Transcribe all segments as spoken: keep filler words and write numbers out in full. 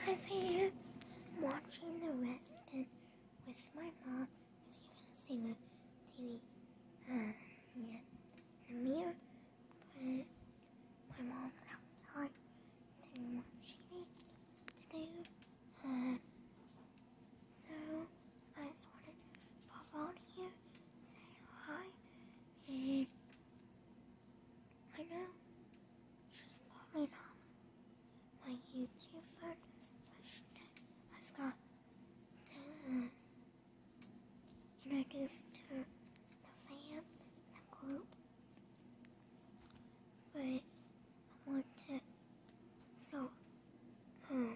Hi fam, I'm watching The Reston with my mom. If you can see the T V, uh, yeah, the mirror. But my mom's outside doing what she needs to do. Uh, so I just wanted to pop out here, say hi, and I know she's probably not my YouTube friend, but she, I've got to introduce to the fam, the group, but I want to, so, um,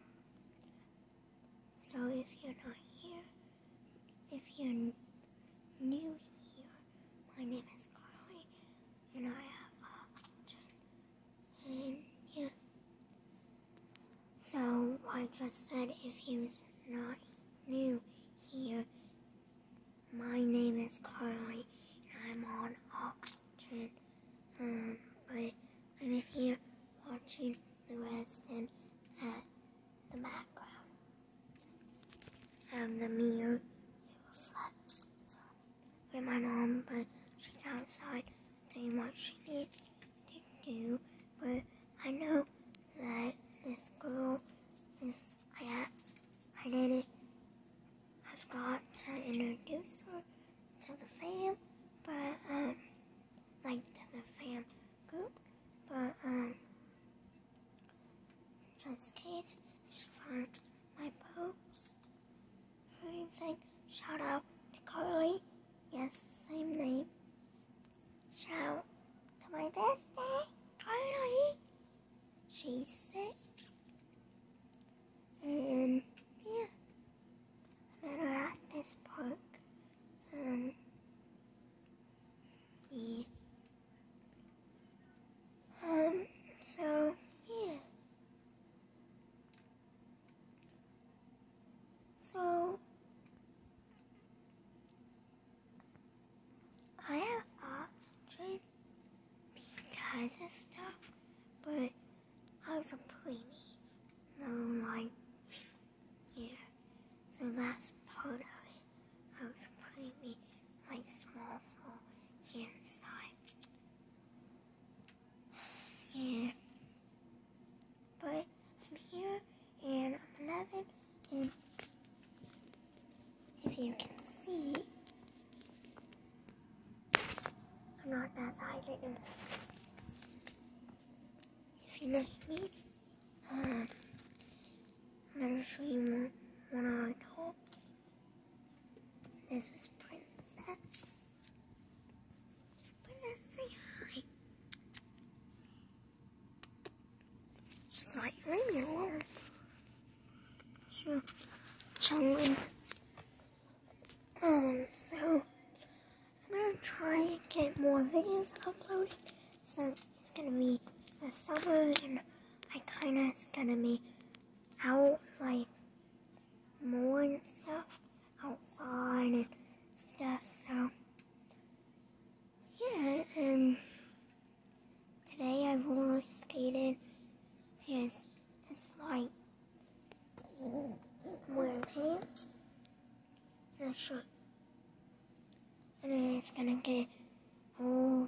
so if you're not here, if you're n- new here, my name is Carly, and I have oxygen, and yeah, so I just said if you're not new here, my name is Carly, and I'm on oxygen, um, but I'm here watching The Reston at the background, and the mirror, it reflects, so, with my mom, but she's outside doing what she needs to do, but I know that this girl is, I, I did it, I've got to introduce her to the fam, but, um, like, to the fam group, but, um, just in case she finds my post or anything, shout out to Carly, yes, same name, shout out to my bestie, Carly, she's sick, and, yeah, I met her at this park, um, yeah, um, so, yeah, so, I have oxygen because of stuff, but I was a preemie, no, like, yeah, so that's part of it, I was a preemie, like, small, small, hand size. Yeah, but I'm here and I'm eleven, and if you can see, I'm not that size anymore. If you look at me, um, I'm gonna show you one of our dogs. This is Princess. Princess, say hi. She's like, leave me alone. She's chilling. Um, so, I'm gonna try and get more videos uploaded since it's gonna be the summer and I kinda it's gonna be out like more and stuff outside and stuff, so yeah, and today I roller skated because it's like I'm wearing pants and a shirt, and then it's gonna get oh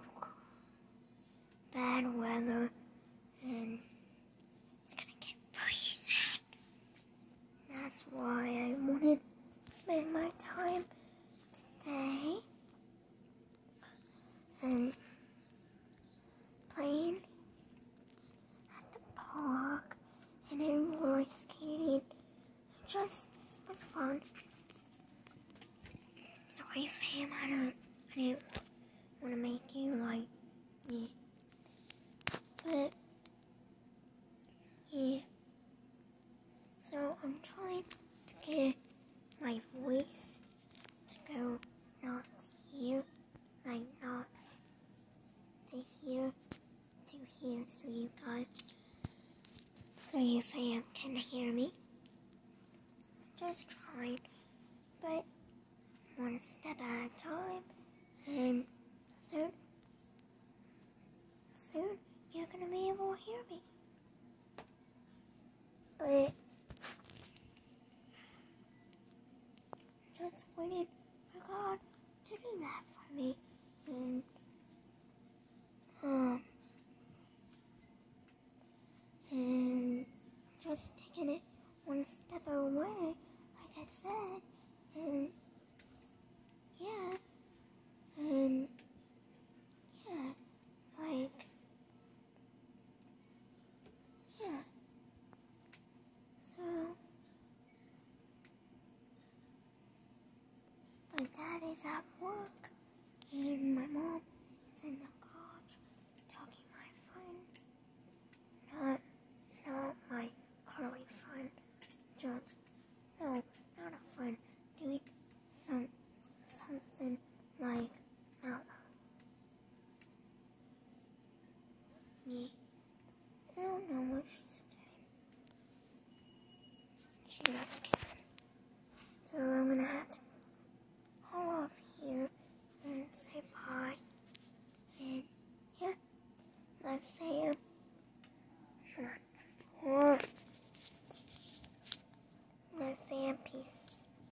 bad weather and it's gonna get freezing. That's why I wanted to spend my time today and playing at the park and then roller skating. It just was fun. Sorry fam, I don't I didn't want to make you like yeah. But yeah. So I'm trying to get my voice to go not to here, like not to here, to here, so you guys, so your fam can hear me. I'm just trying, but one step at a time, and soon, soon you're gonna be able to hear me. But disappointed for God to do that for me. And, um, and just taking it one step away, like I said, and, yeah, and, yeah, like, yeah, so, my dad is at work, and my mom is in the couch talking to my friend. Not, not my curly friend. Just, no, not a friend. Doing some, something like, I don't know. Me. I don't know what she's doing. She loves kids.